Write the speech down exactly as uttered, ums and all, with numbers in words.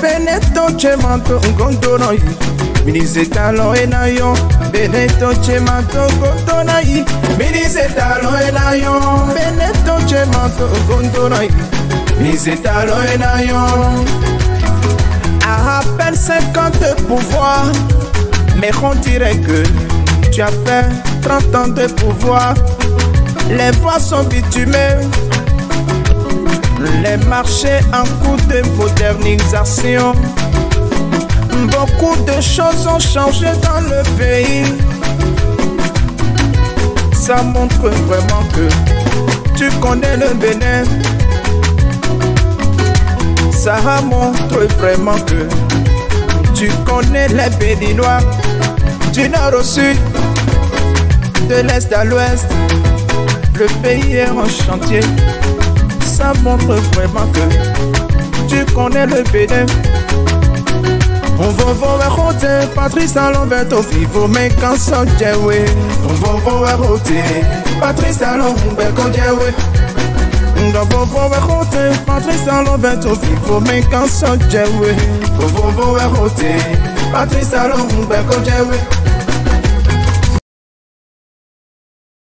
Benetton Chemanto Gondonoi Ministre talon et nayon Benetton Chemanto Gondonoi Ministre talon et nayon Benetton Chemanto Gondonoi Ministre talon et nayon. À peine cinquante pouvoirs, mais on dirait que tu as fait trente ans de pouvoir. Les voies sont bitumées, les marchés en cours de modernisation. Beaucoup de choses ont changé dans le pays. Ça montre vraiment que tu connais le Bénin. Ça montre vraiment que tu connais les Béninois. Du nord au sud, de l'est à l'ouest, le pays est en chantier. Ça montre vraiment que tu connais le Bénin. On va voir roter, Patrice Talon vers au vivo, mais quand ça djoué. On va voir roter, Patrice Talon vers au djoué. On va voir roter, Patrice Talon vers au vivo, mais quand ça djoué. On va voir roter, Patrice Talon vers au djoué.